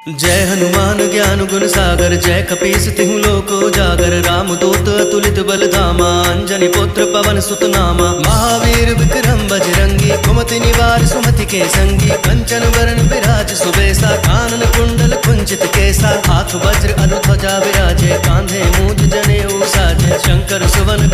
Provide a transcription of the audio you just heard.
जय हनुमान ज्ञान गुण सागर, जय कपीस तिहु लोक उजागर। राम दूत अतुलित बल धामा, अंजनी पुत्र पवन सुत नामा। महावीर विक्रम बजरंगी, कुमति निवार सुमति के संगी। कंचन वरण विराज सुबेसा, कानन कुंडल कुंचित केसा। हाथ वज्र अनुध्वजा विराजे, कांधे मूल